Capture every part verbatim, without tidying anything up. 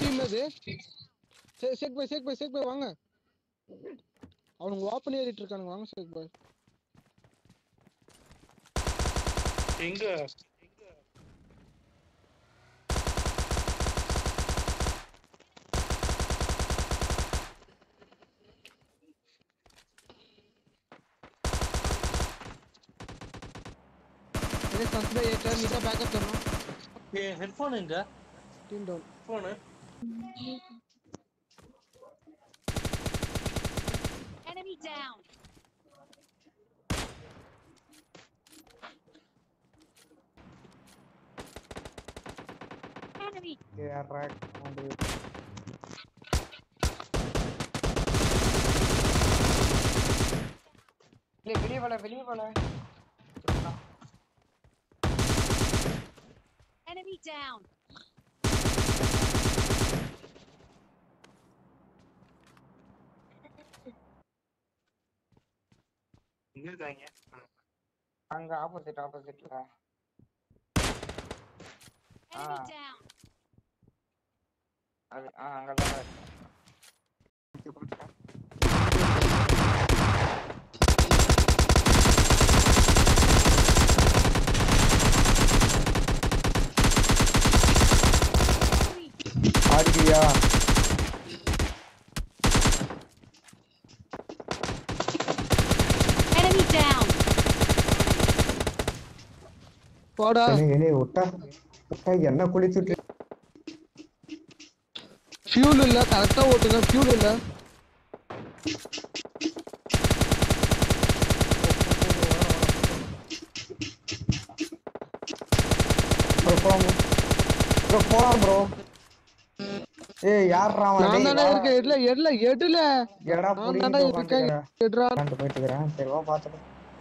team அது சேக் பாய் சேக் பாய் சேக் பாய் வாங்க அவனுங்க ஓபன் ஏறிட்டு இருக்கானுங்க வாங்க சேக் பாய் எங்க ये संस्था ये टर्न नीचे बैकअप करना ये हेडफोन எங்க team down phone enemy down enemy yeah right ले வெளிய போல வெளிய போல enemy down எங்க இருக்காங்க அங்க ஆப்போசிட் ஆப்போசிட்ல enemy down அது ஆ அங்க தான் ஆடியா enemy down போடா ஏனே ஒட்டா ஒட்டா என்ன குளிச்சிட்டு ஃபியூல் இல்ல கரெக்ட்டா ஓட்டுங்க ஃபியூல் இல்ல ப்ரோ போலாம் ப்ரோ போலாம் ப்ரோ ஏய் யாரா அவன் நான் தானே இருக்கேன் எட்ல எட்ல எட்ல எடா நான் தானே இருக்கேன் எட்ரா நான் போயிட்டு இருக்கேன் சரி வா பாத்துட்டு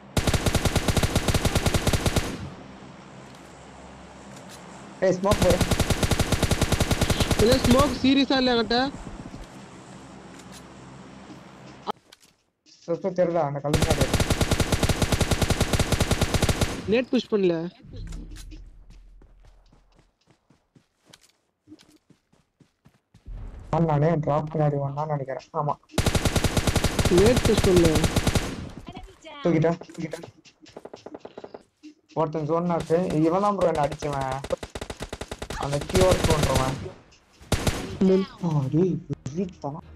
ஏய் ஸ்மோக் போடு இல்ல ஸ்மோக் சீரியஸா இல்ல என்கிட்ட சுத்த தெரியல அந்த கல்லுனாடி நெட் புஷ் பண்ணல நானே டிராப் பண்ணி வந்தான்னு நினைக்கிறேன் ஆமா நெட் புஷ் பண்ணல enemy down தூக்கிட்டா தூக்கிட்டா ஒருத்தன் சொன்னாக்கு இவன் தான் ப்ரோ என்ன அடிச்சவன் அந்த கியூஆர் பண்றவன் enemy down ஆடி விரித்தனம்